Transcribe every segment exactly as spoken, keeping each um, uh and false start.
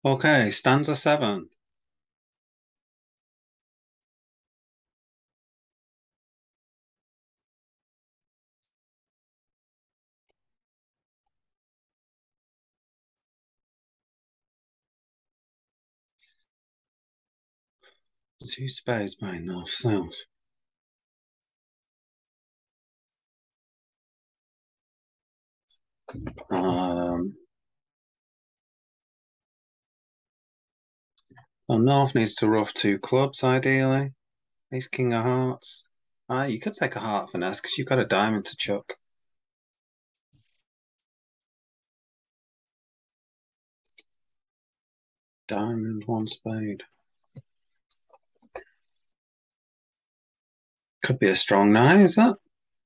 Okay, stanza seven. Two spades by north south. Um, well, north needs to rough two clubs ideally. Ace king of hearts. Ah, you could take a heart finesse because you've got a diamond to chuck. Diamond, one spade. Could be a strong nine, is that?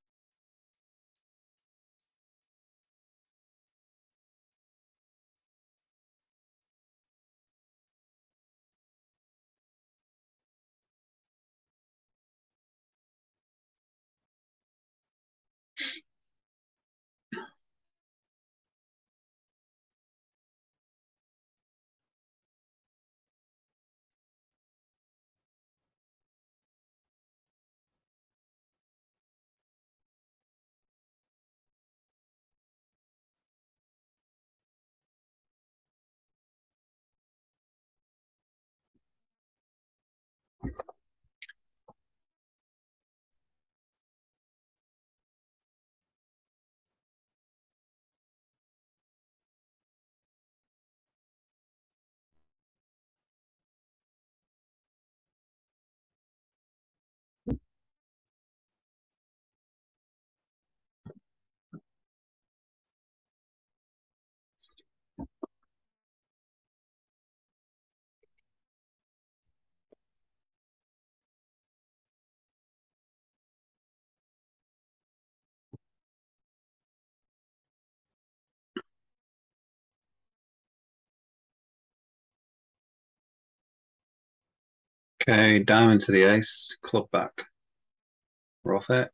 Okay, diamond to the ace, club back. Rough it.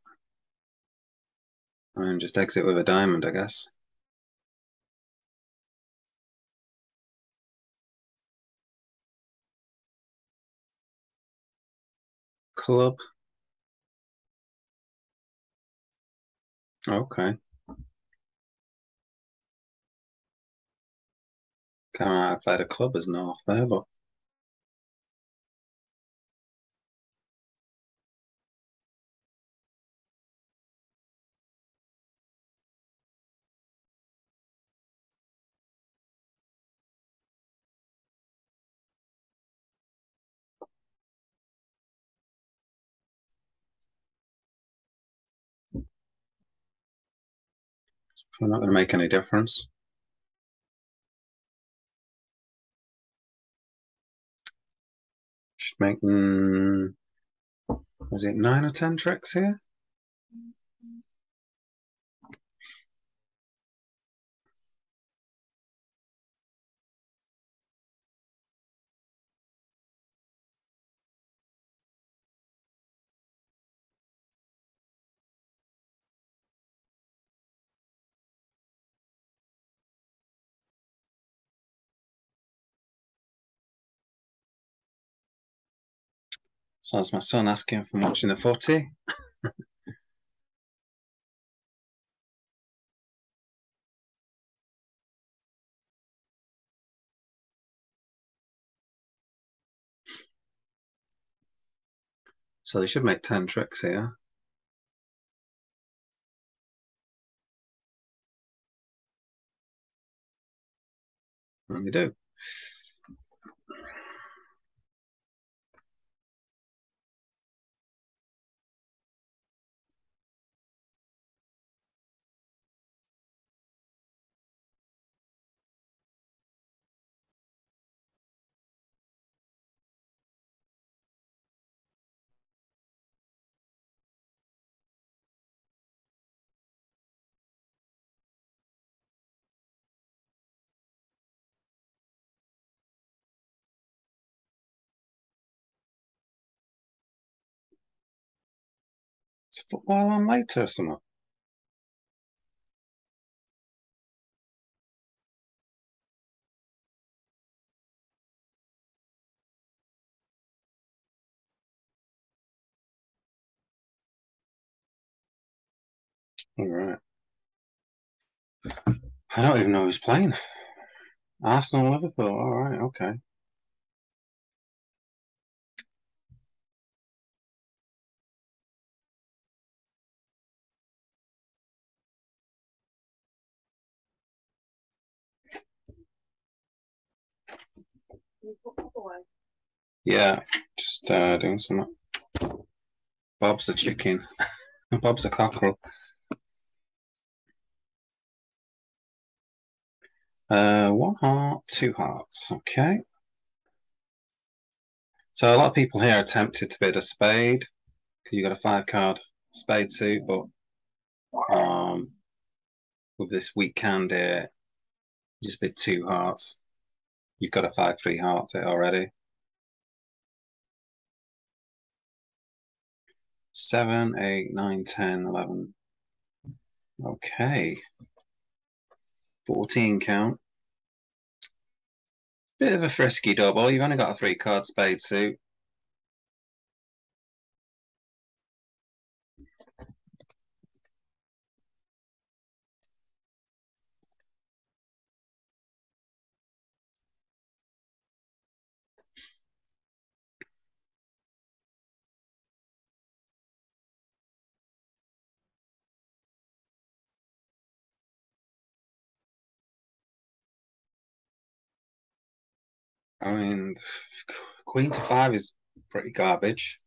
And just exit with a diamond, I guess. Club. Okay. Kind of I played a club as north there, but I'm not going to make any difference. Should make, mm, is it nine or ten tricks here? So that's my son asking if I'm watching the footy. So they should make ten tricks here. And they do. It's football on later or something. All right. I don't even know who's playing. Arsenal, Liverpool. All right. Okay. Yeah. Just uh, doing some. Bob's a chicken. Bob's a cockerel. Uh, one heart, two hearts. Okay. So a lot of people here are tempted to bid a spade because you got a five card spade suit, but um, with this weak hand here, you just bid two hearts. You've got a five three heart fit already. Seven, eight, nine, ten, eleven. Okay. fourteen count. Bit of a frisky double. You've only got a three card spade suit. I mean, queen to five is pretty garbage.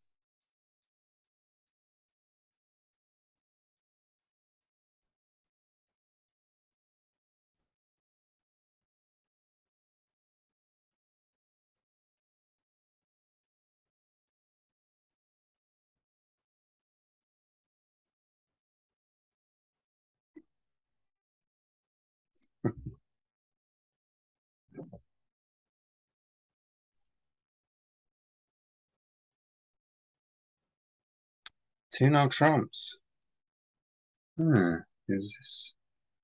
Two no trumps. Hmm. Is this?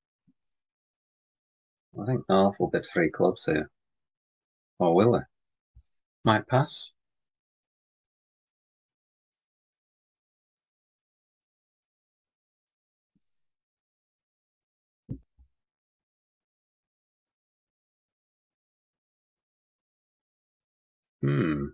I think North will bid three clubs here. Or will they? Might pass. Hmm.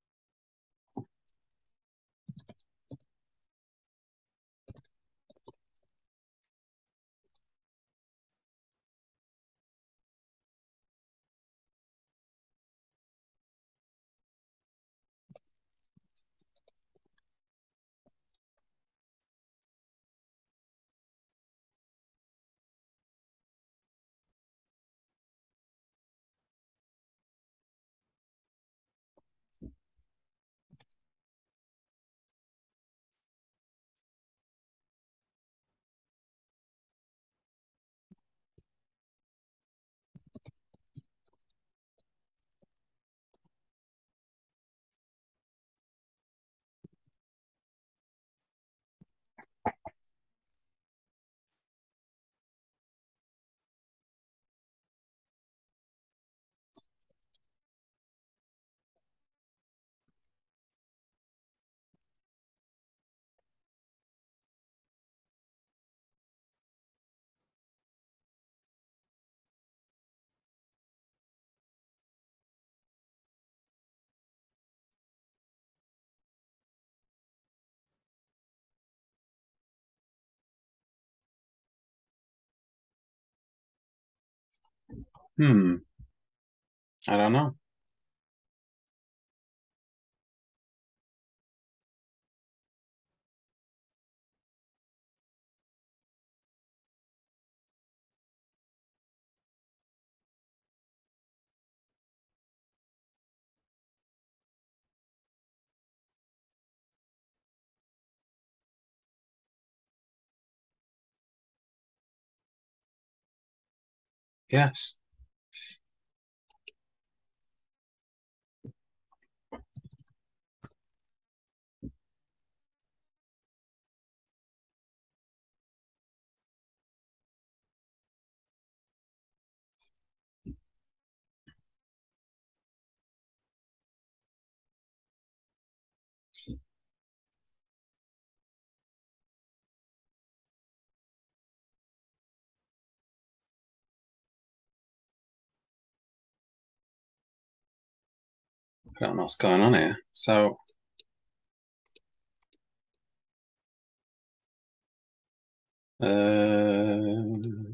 Hmm. I don't know. Yes. I don't know what's going on here. So, uh,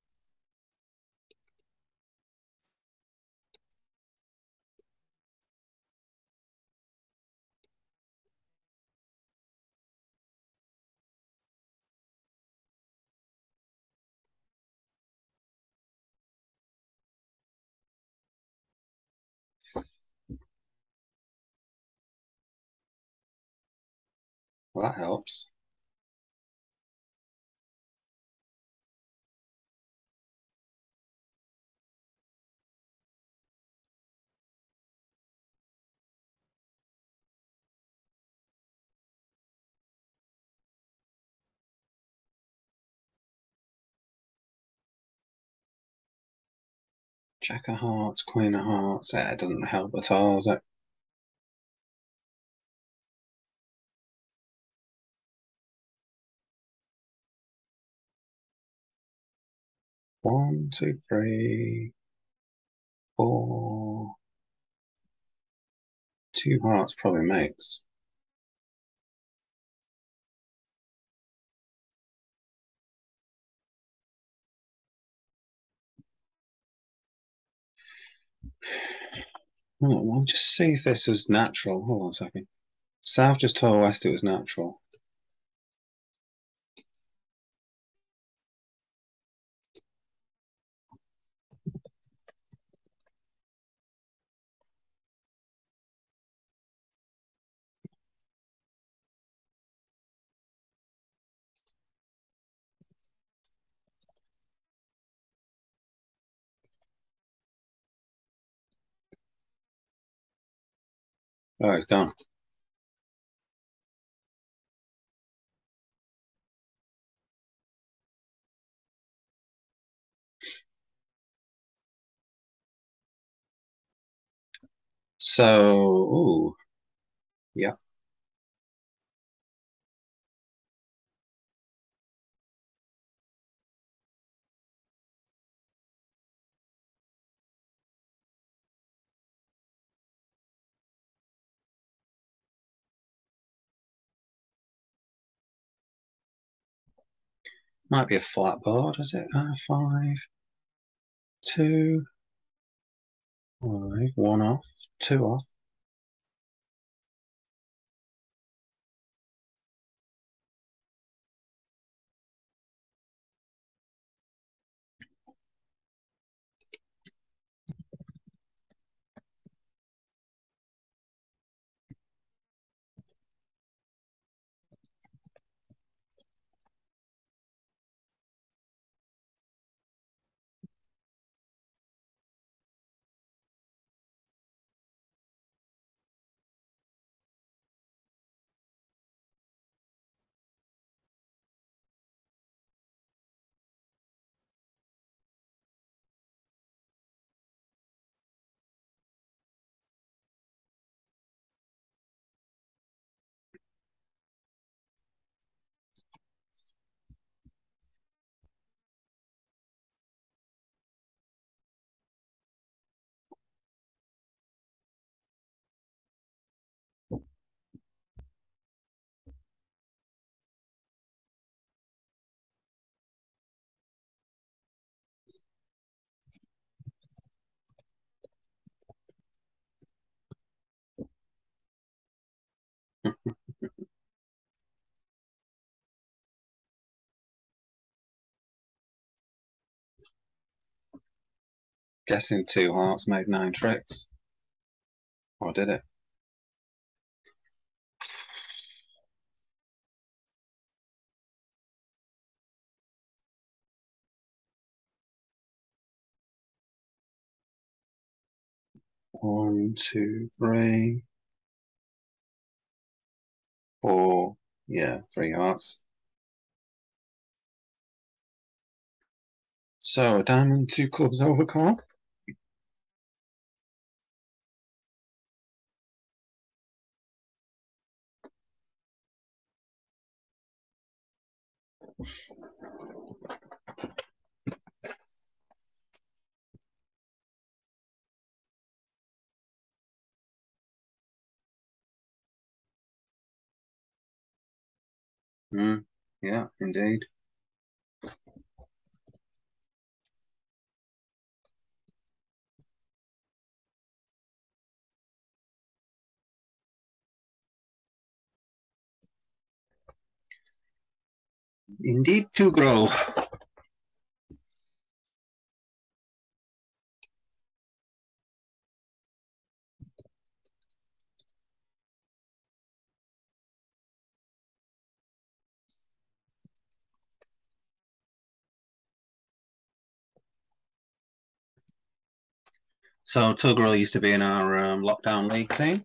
well, that helps. Jack of Hearts, Queen of Hearts. Yeah, it doesn't help at all, does it? One, two, three, four. Two hearts probably makes. Oh, we'll just see if this is natural. Hold on a second. South just told West it was natural. Oh, it's gone. So, ooh, yeah. Might be a flat board, is it? Uh, five, two, five, one off, two off. Guessing two hearts made nine tricks. Or did it? One, two, three, four. Yeah, three hearts. So a diamond, two clubs overcard. Mm, yeah, indeed. Indeed to grow. So Tuggerel used to be in our um, lockdown league team.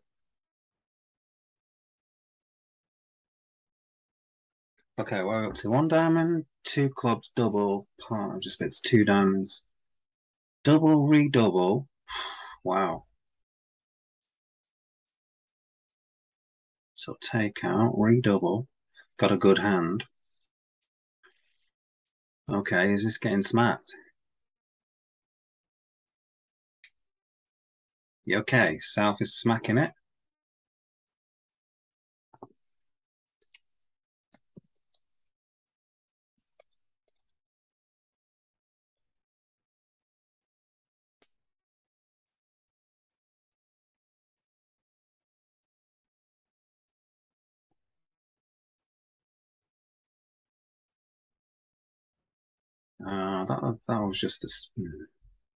Okay, we're up to one diamond, two clubs, double, part just bits, two diamonds, double, redouble. Wow. So take out, redouble. Got a good hand. Okay, is this getting smacked? Okay, South is smacking it. Uh, that was that was just a hmm,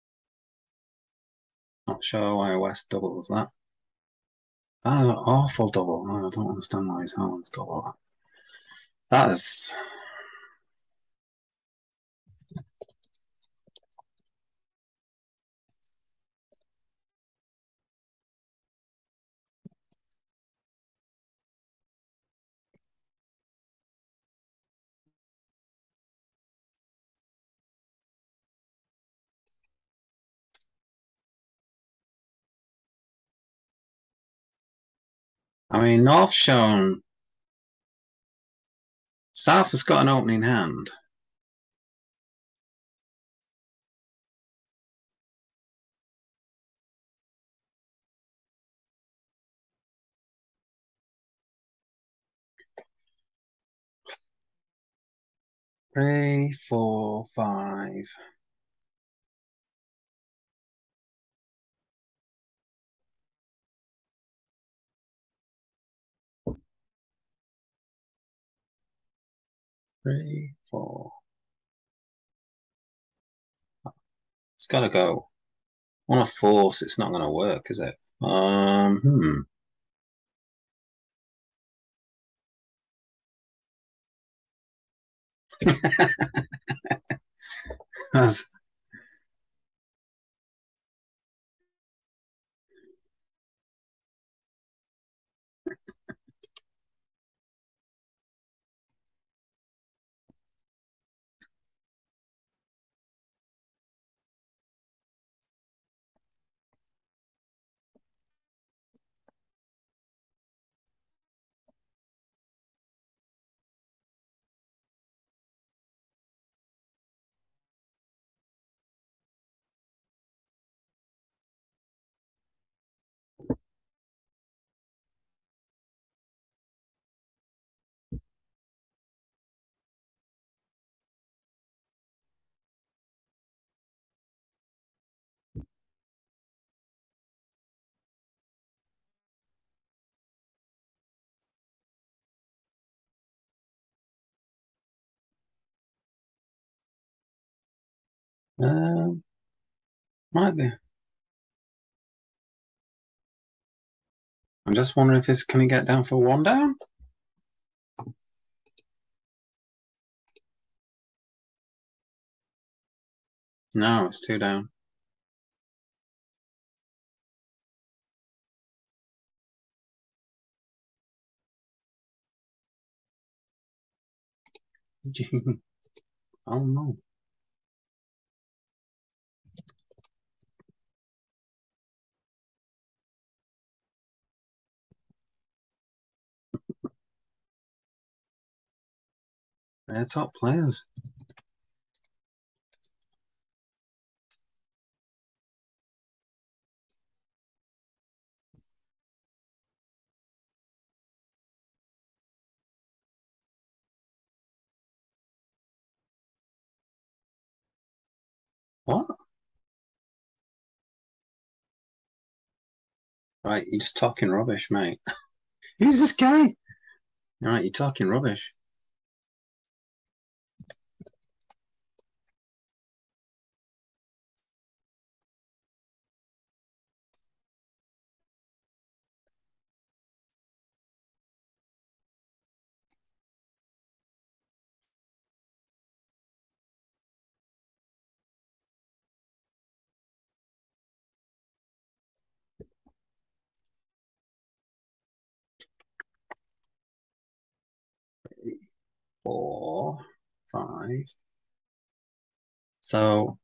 not sure why West doubles that. That is an awful double. I don't understand why his Haaland's double that. That is. I mean, North shown. South has got an opening hand. Three, four, five. Three, four. It's got to go. On a force, it's not going to work, is it? Um, hmm. That's, um, might be. I'm just wondering if this can he get down for one down? No, it's two down. Oh no. They're top players. What? Right, you're just talking rubbish, mate. Who's this guy? Right, you're talking rubbish. Four, five. So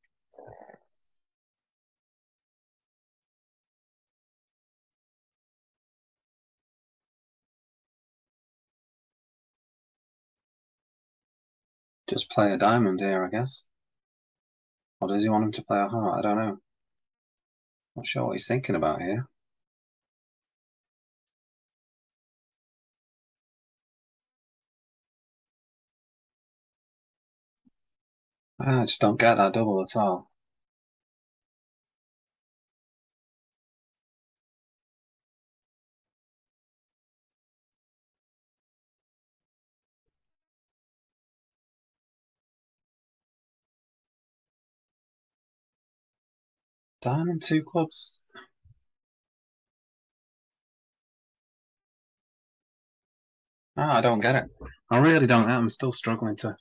just play a diamond here, I guess. Or does he want him to play a heart? I don't know. Not sure what he's thinking about here. I just don't get that double at all. Diamond two clubs. Ah, I don't get it. I really don't. I'm still struggling to.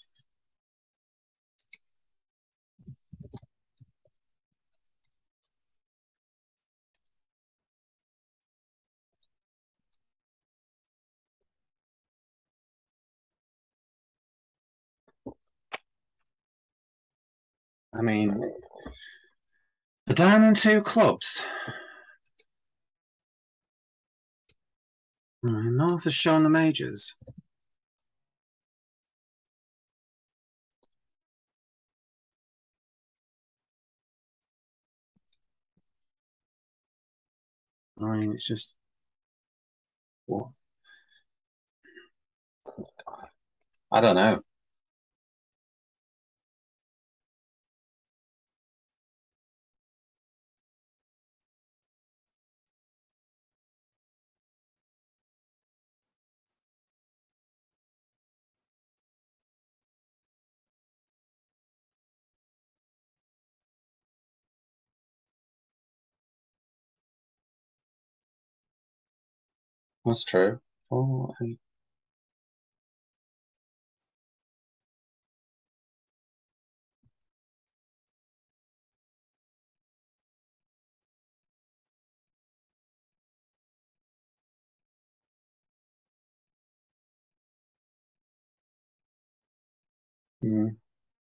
I mean, the diamond two clubs. Mm, North has shown the majors. I mean, it's just what? I don't know. That's true. Four, eight. Mm.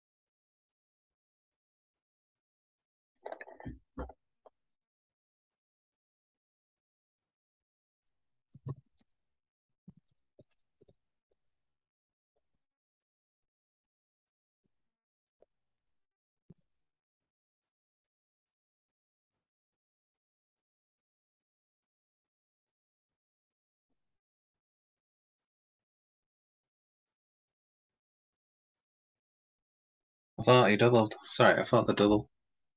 I thought he doubled. Sorry, I thought the double.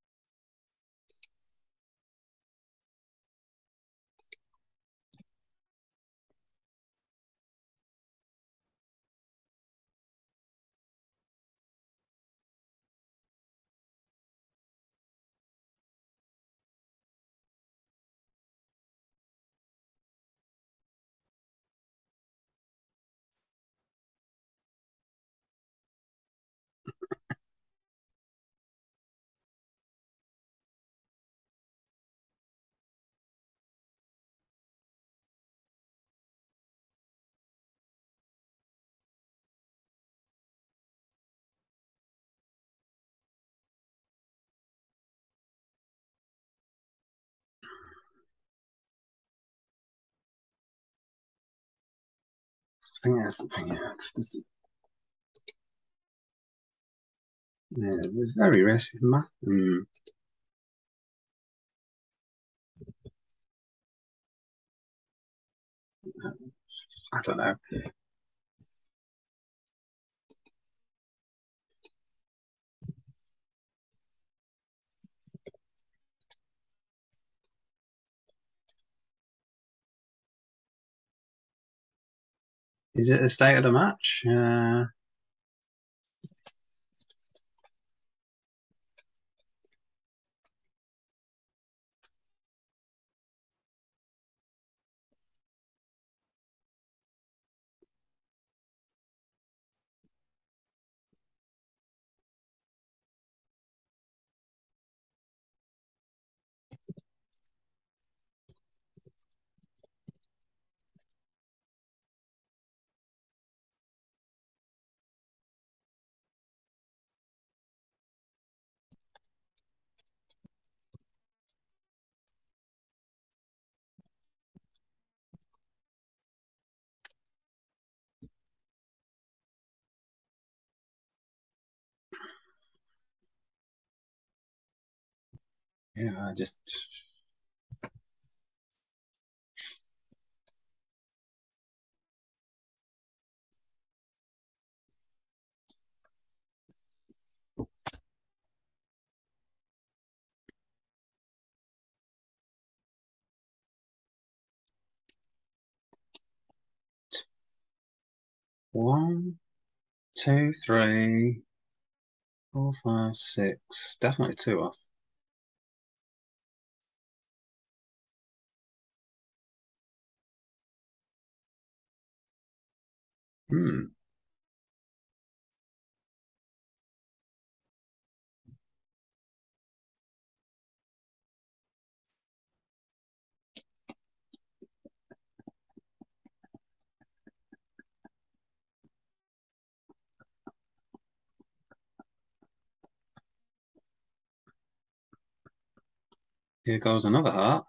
I think that's the thing. Yeah, this, yeah, it was very risky. Mm. I don't know. Is it the state of the match? Uh, yeah, I just one, two, three, four, five, six. Definitely two off. Hmm. Here goes another heart.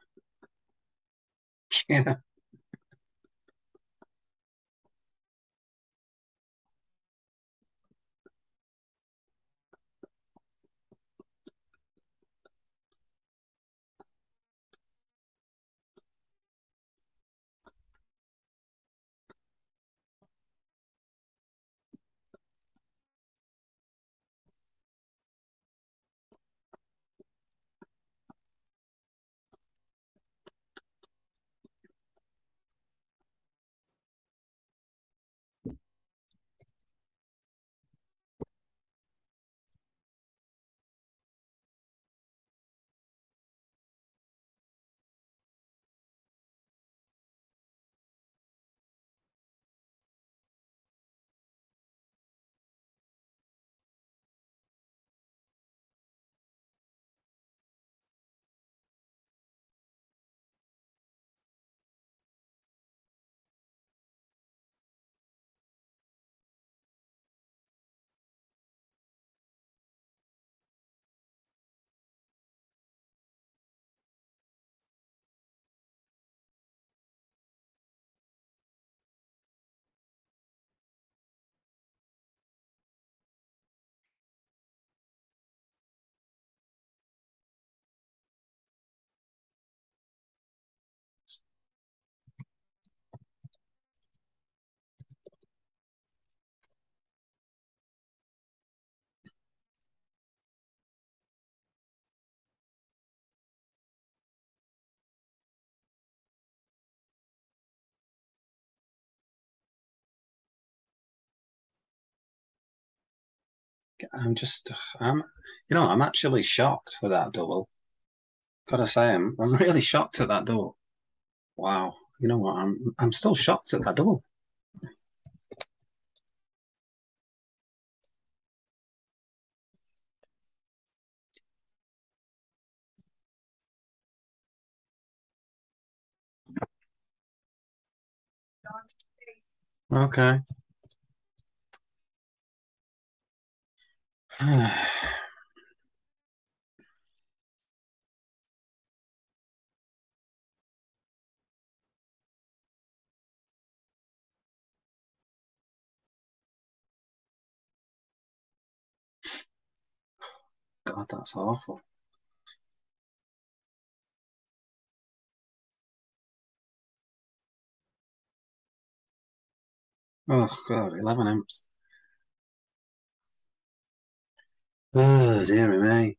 Yeah. I'm just, I'm, you know, I'm actually shocked for that double. Gotta say, I'm, I'm really shocked at that double. Wow. You know what? I'm, I'm still shocked at that double. Okay. God, that's awful. Oh God, eleven imps. Oh dear me.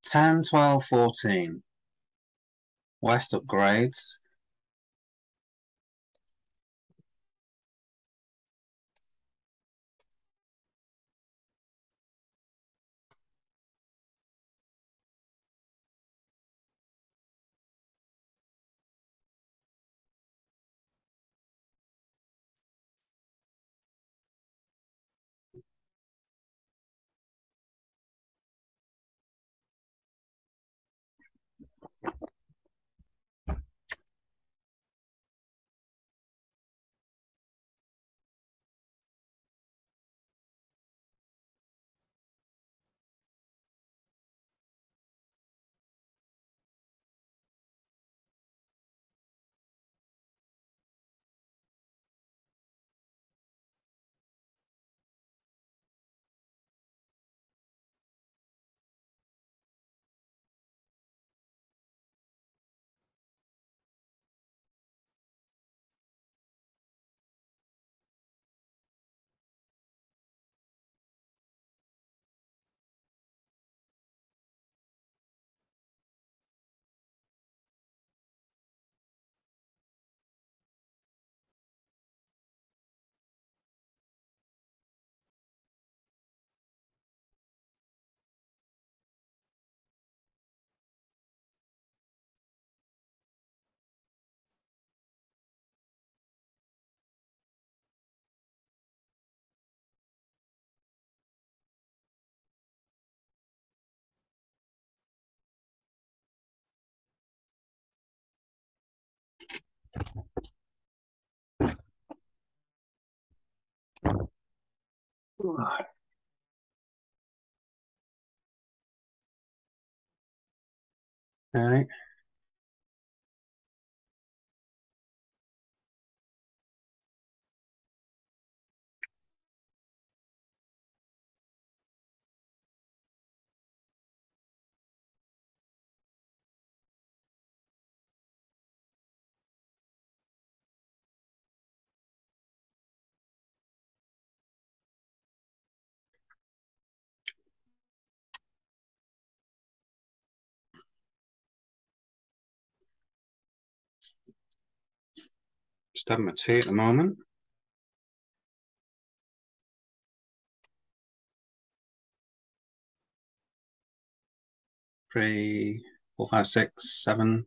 ten, twelve, fourteen. West upgrades. All right. Just having a tea at the moment. Three, four, five, six, seven.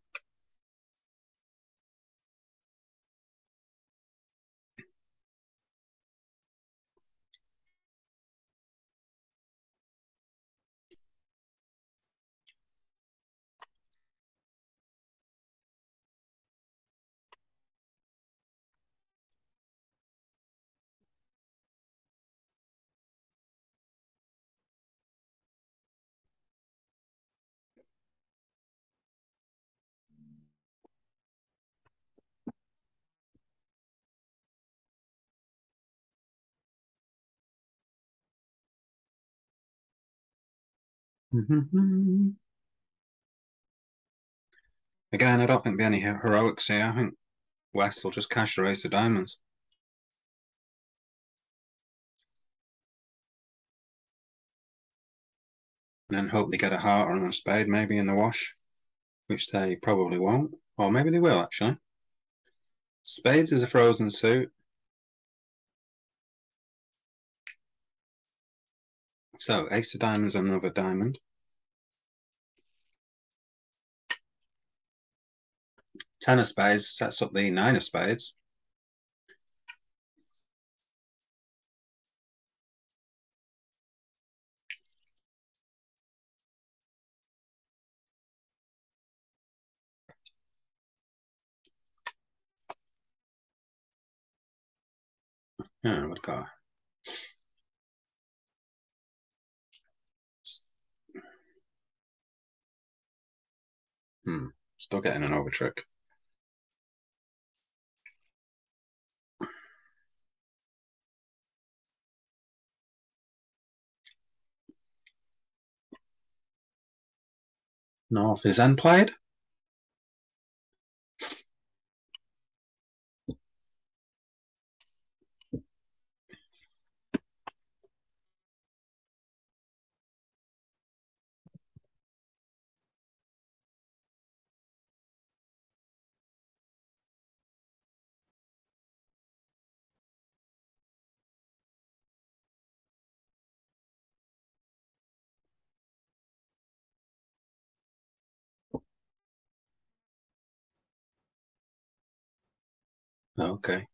Again, I don't think there'll be any heroics here. I think West will just cash the race of diamonds. And then hope they get a heart or a spade maybe in the wash, which they probably won't. Or maybe they will, actually. Spades is a frozen suit. So, ace of diamonds and another diamond. Ten of spades sets up the nine of spades. Yeah, what go? Hmm. Still getting an over trick. North is end played. Okay.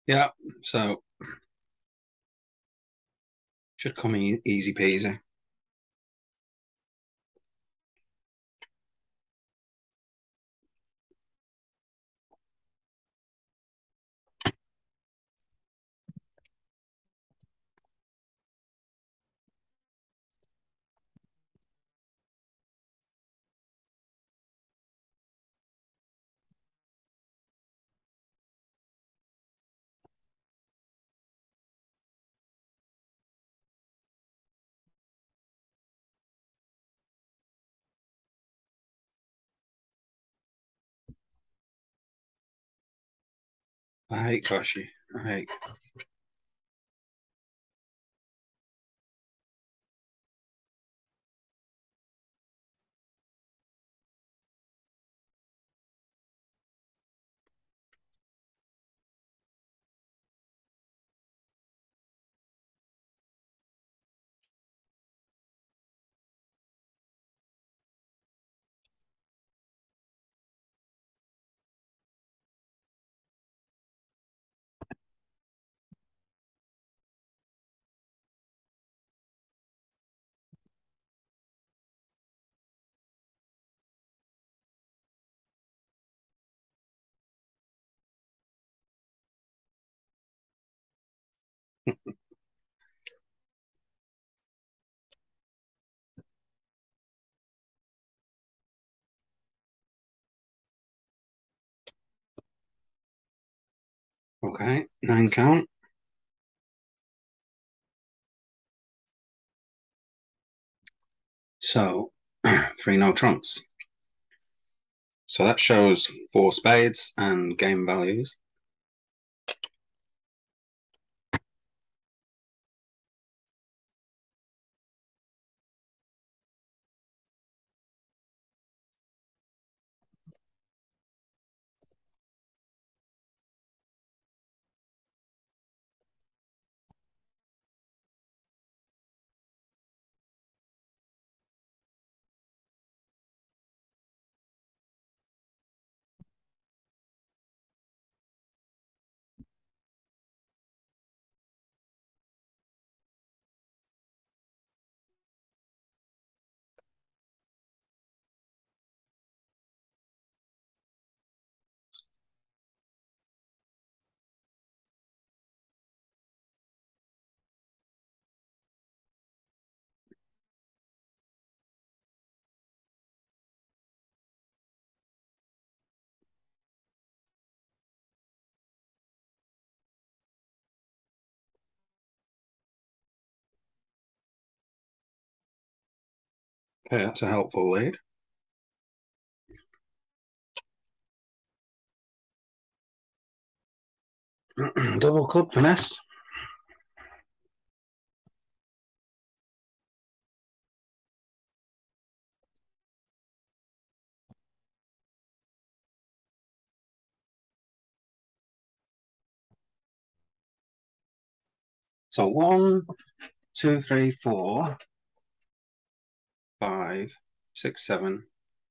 Yeah, so should come e easy peasy. I hate Koshi. I hate. Okay, nine count. So three no trumps. So that shows four spades and game values. Okay, that's a helpful lead. Double club finesse. So one, two, three, four, five, six, seven.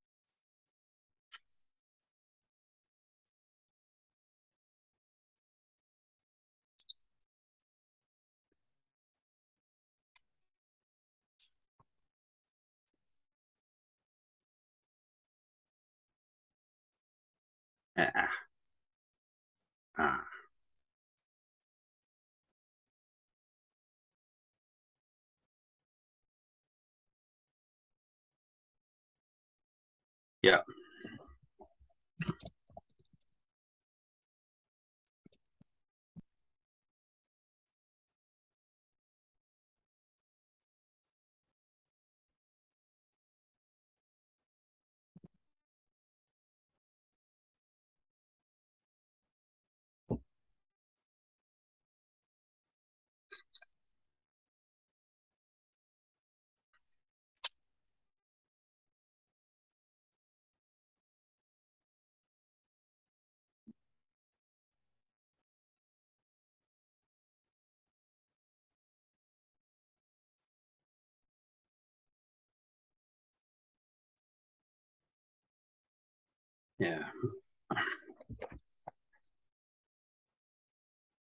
Yeah. Ah. Yeah. Yeah.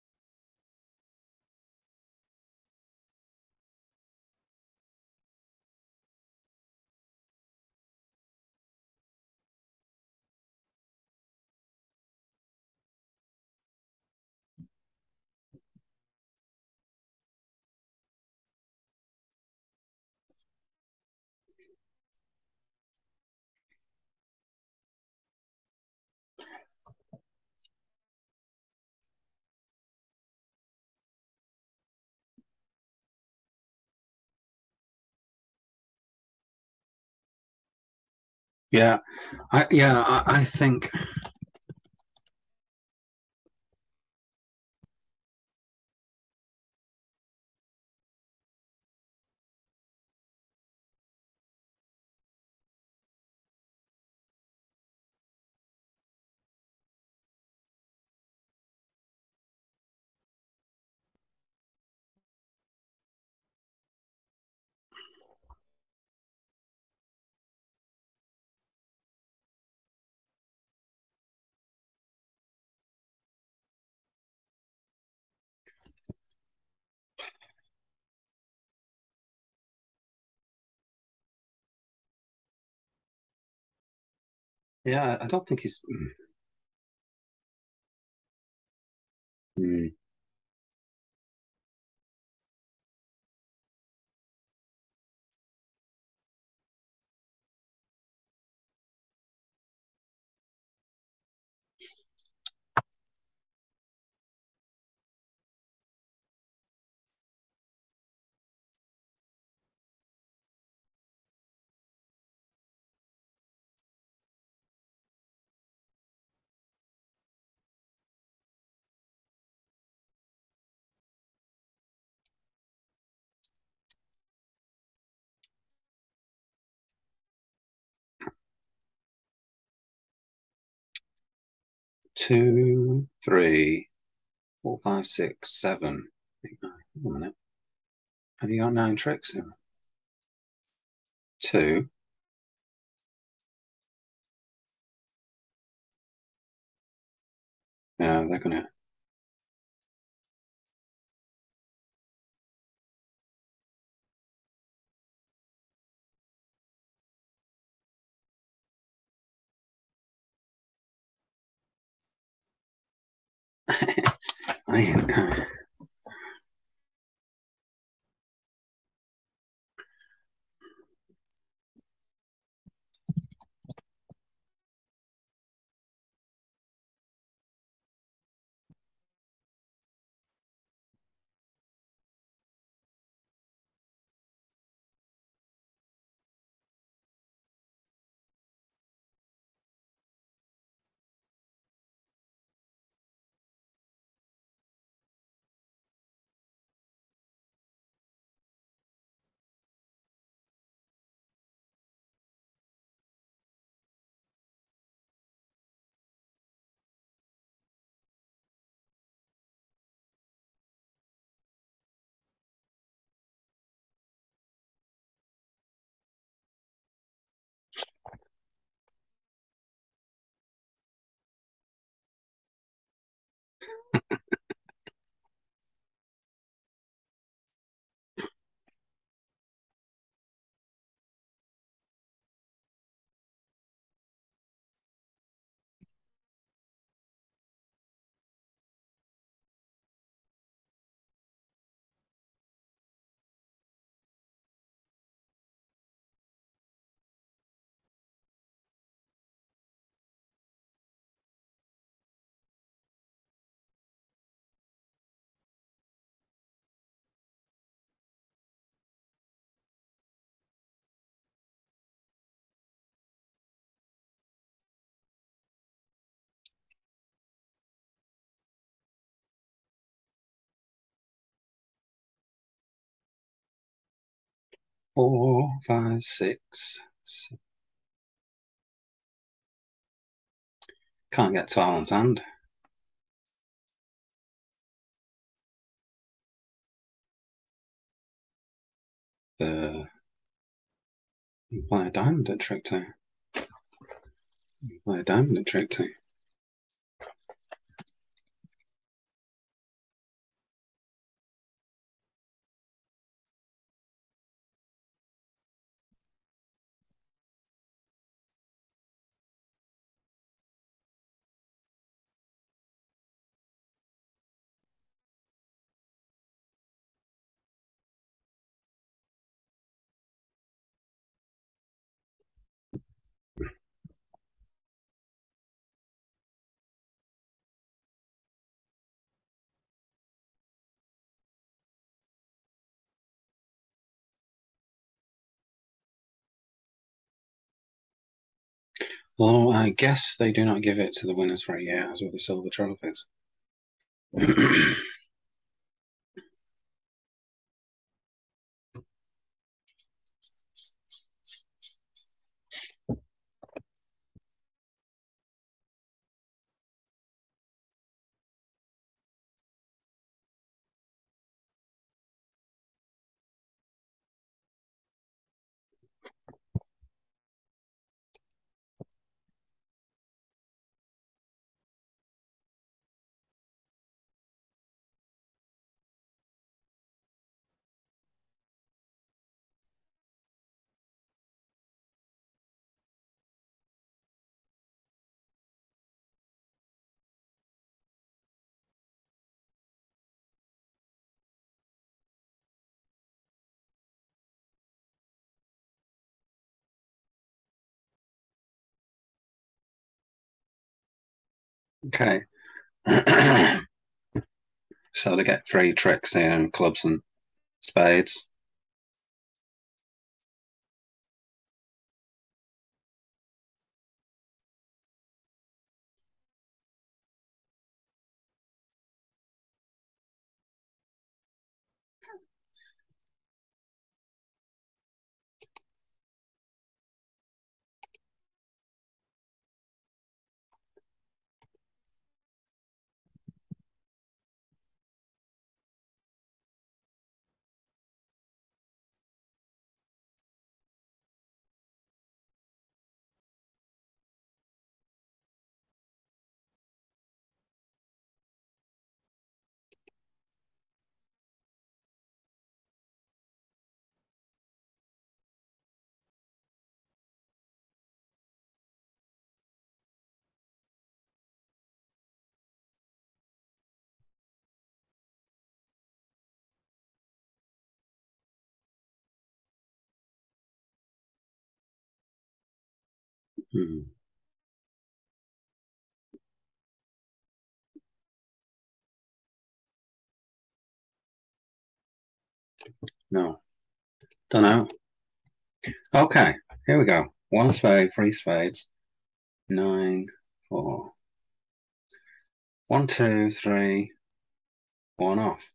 Yeah, I yeah, I, I think yeah, I don't think he's. Mm. Two, three, four, five, six, seven, eight, nine. Hold on a minute. Have you got nine tricks here? Two. Yeah, they're gonna. I, four, five, six. Seven. Can't get to Alan's hand. Uh, play a diamond at trick two. Play a diamond at trick two. Well, I guess they do not give it to the winners for a year, as with the silver trophies. Okay. So to get three tricks in clubs and spades. Hmm. No, don't know. Okay, here we go. One spade, three spades. Nine, four. One, two, three, one off.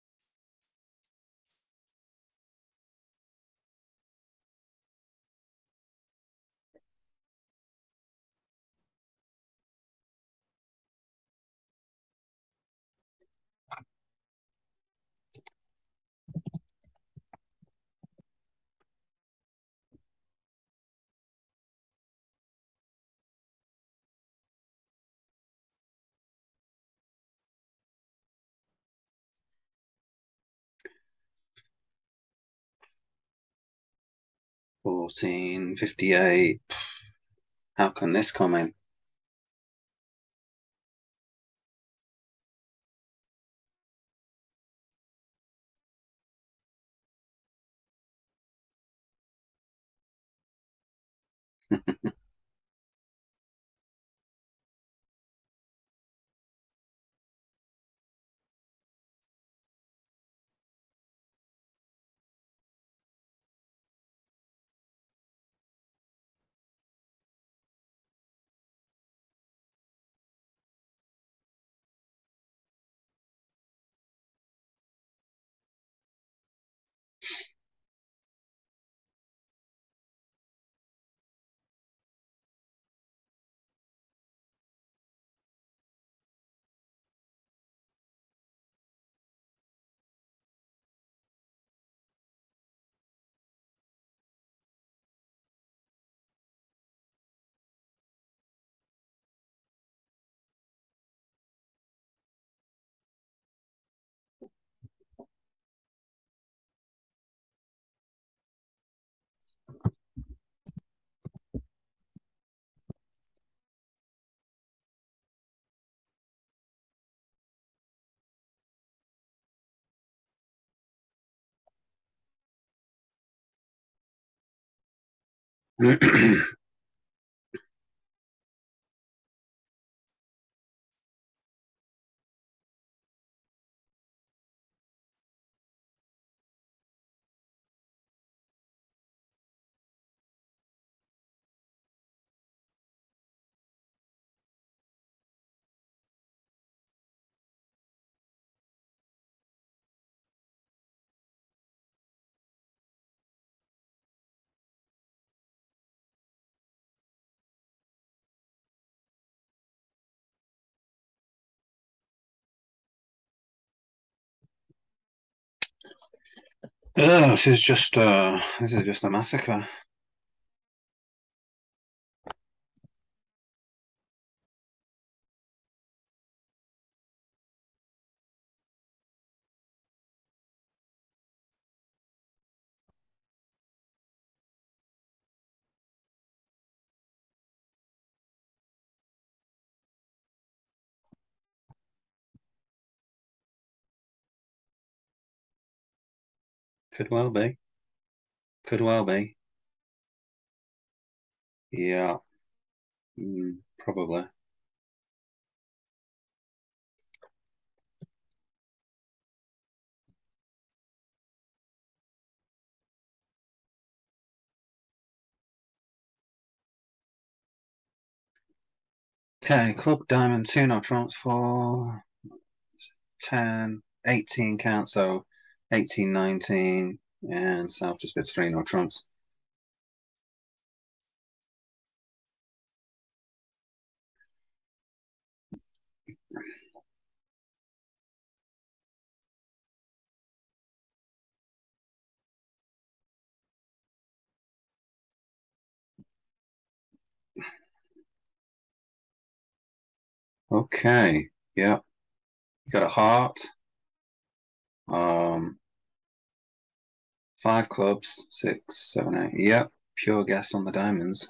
Fourteen, fifty-eight. How can this come in? Oh, this is just uh this is just a massacre. Could well be. Could well be. Yeah, mm, probably. Okay, club diamond two no trumps for ten, eighteen count, so eighteen, nineteen, and South just bid three no trumps. Okay, yeah, you got a heart, um, five clubs, six, seven, eight. Yep, pure guess on the diamonds.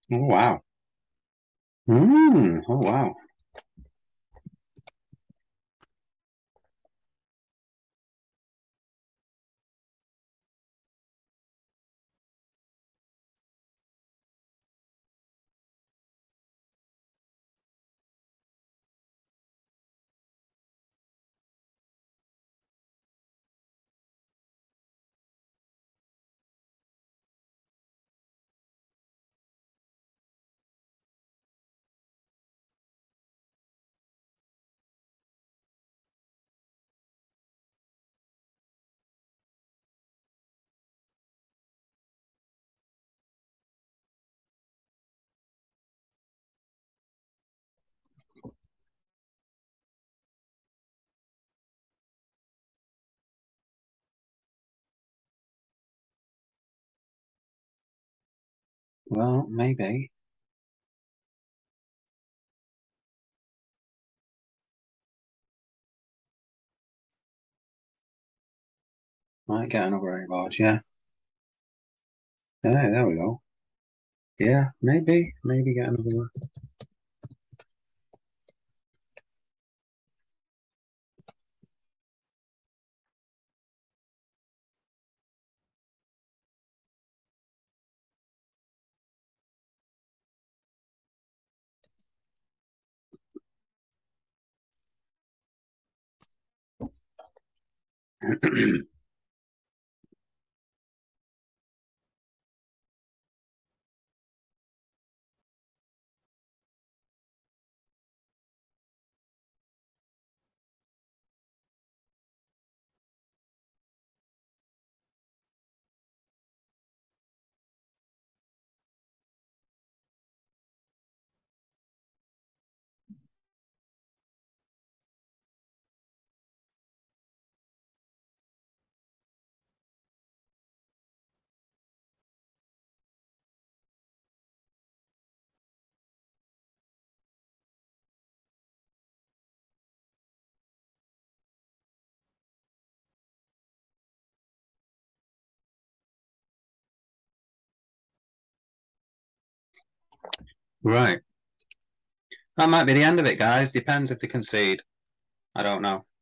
Oh, wow. Mm, oh, wow. Well, maybe. Might get another eight board, yeah. Yeah, there we go. Yeah, maybe. Maybe get another one. Right. That might be the end of it, guys. Depends if they concede. I don't know.